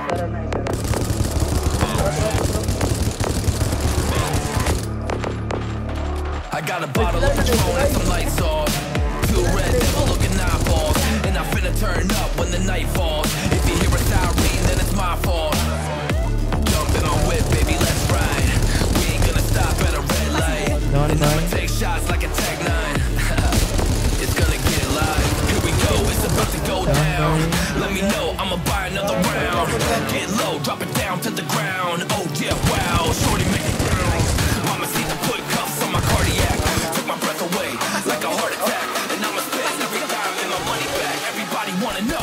I got a bottle of Patron and some lights off. Two red devil looking eyeballs. And I finna turn up when the night falls. If you hear a siren, then it's my fault. Jump in my whip, baby, let's ride. We ain't gonna stop at a red light. And I'ma take shots like a Tag 9. It's gonna get live. Here we go, it's about to go down. Let me know, I'ma buy another round. Get low, drop it down to the ground. Oh yeah, wow, shorty make it bounce. Mama see the put cuffs on my cardiac. Took my breath away like a heart attack. And I'ma spend every dime and my money back. Everybody wanna know.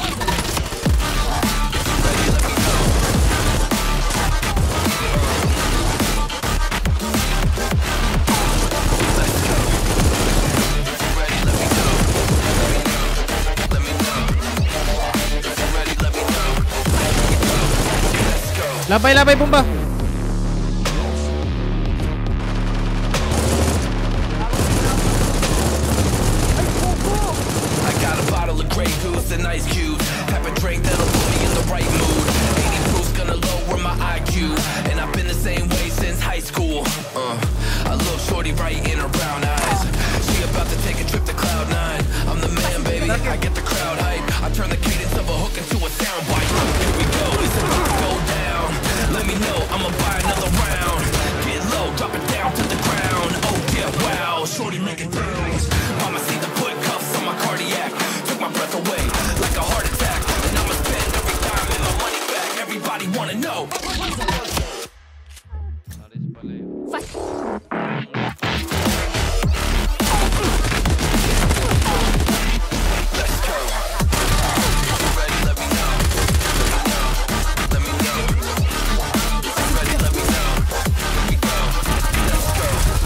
If you're ready, let me know. Let's go. If you're ready, let me know. Let me know. If you're ready, let me know. Let's go. Labay, bomba. Grey Goose and ice cubes, type of drink that'll put me in the right mood. 80 proof's gonna lower my IQ, and I've been the same way since high school. I look shorty right in her brown eyes. She about to take a trip to Cloud 9. I'm the man, baby, I get the crowd hype. I turn the cadence of a hook into a soundbite. Here we go, it's about to go down. Let me know, I'ma buy another round. Get low, drop it down to the ground. Oh yeah, wow, shorty make it bounce. Mama see the put cuffs on my cardiac. My breath away like a heart attack. And I'ma spend every dime and my money back. Everybody wanna know. Let's go. If you're ready, let me know. Let me know. If you're ready, let me know. Here we go. Let's go.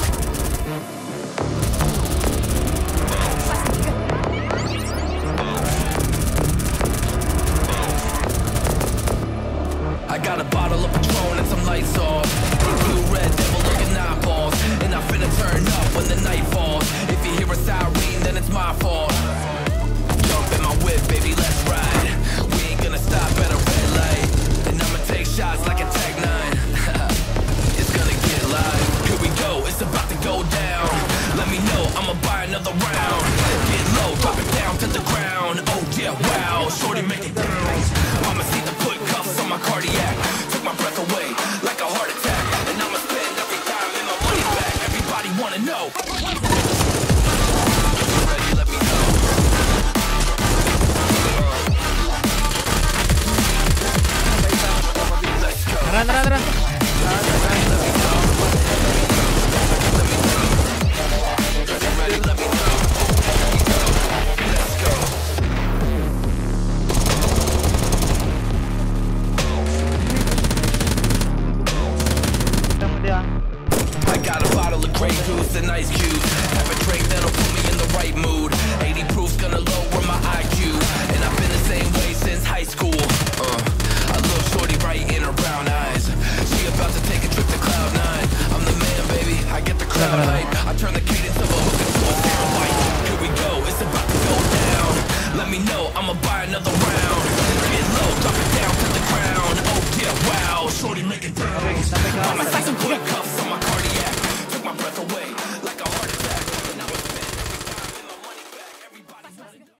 I got a bottle of Patron and some lights off. Two red devil looking eyeballs. And I finna turn up when the night falls. If you hear a siren, then it's my fault. Jump in my whip, baby, let's ride. We ain't gonna stop at a red light. And I'ma take shots like a Tag 9. It's gonna get live. Here we go, it's about to go down. Let me know, I'ma buy another round. Get low, drop it down to the ground. Oh yeah, wow, shorty make it bounce. Mama see the put cuffs on my cardiac. Took my breath away like a heart attack. And I'ma spend every dime and my money back. Everybody wanna know. If you're ready, let me know. Let's go. Tara. I got a bottle of Grey Goose and ice cubes, type of drink that'll put me in the right mood. 80 proof's gonna lower my IQ, and I've been the same way since high school. I look shorty right in her brown eyes. She about to take a trip to Cloud 9. I'm the man, baby, I get the crowd hype. I turn the cadence of a hook into a soundbite. Here we go, it's about to go down. Let me know, I'ma buy another round. Get low, drop it down to the ground. Oh yeah, wow, shorty make it bounce. Mama see some quick cuffs on my cardiac. Took my breath away.